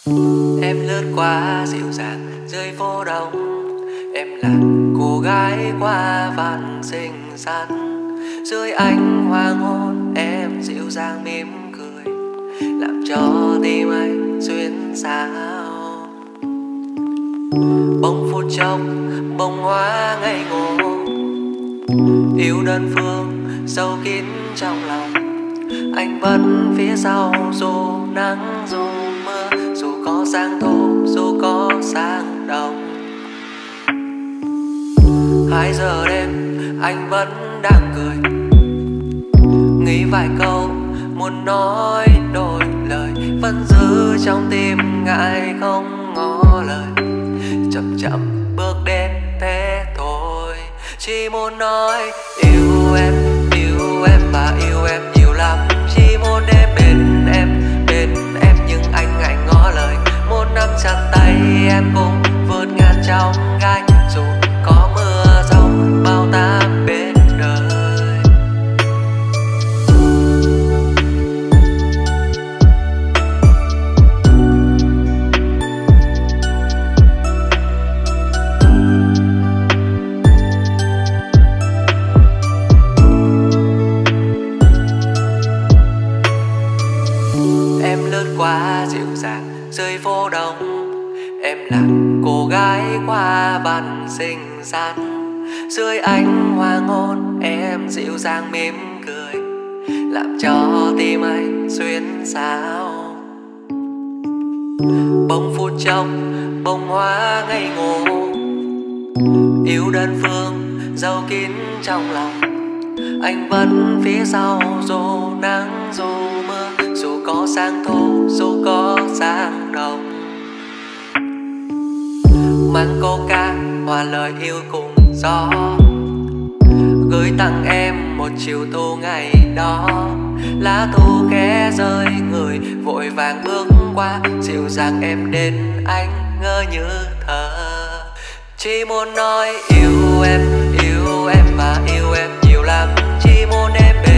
Em lướt qua dịu dàng dưới phố đông. Em là cô gái qua vạn xinh xắn. Dưới ánh hoàng hôn em dịu dàng mỉm cười, làm cho tim anh xuyên xao. Bỗng phút chốc bông hoa ngây ngô, yêu đơn phương sâu kín trong lòng. Anh vẫn phía sau dù nắng dù mưa, dù có giang thô dù có sáng đông. 2 giờ đêm anh vẫn đang cười, nghĩ vài câu muốn nói đôi lời, vẫn giữ trong tim ngại không ngỏ lời. Chậm chậm bước đến thế thôi, chỉ muốn nói yêu em và yêu em nhiều lắm. Chỉ muốn đến bên em nhưng anh ngại ngỏ lời. Muốn nắm chặt tay em cùng vượt ngàn chông gai, dù có mưa giông bao táp bên đời. Em lướt qua dịu dàng dưới phố đông. Em là cô gái qua vạn xinh xắn. Dưới ánh hoàng hôn em dịu dàng mỉm cười, làm cho tim anh xuyên xao. Bỗng phút chốc bông hoa ngây ngô, yêu đơn phương giấu kín trong lòng. Anh vẫn phía sau dù nắng dù mưa, dù có sáng thô dù có sáng đông. Mang coca hòa lời yêu cùng gió, gửi tặng em một chiều thu ngày đó. Lá thu khẽ rơi, người vội vàng bước qua, dịu dàng em đến anh ngỡ như thơ. Chỉ muốn nói yêu em và yêu em nhiều lắm. Chỉ muốn em bên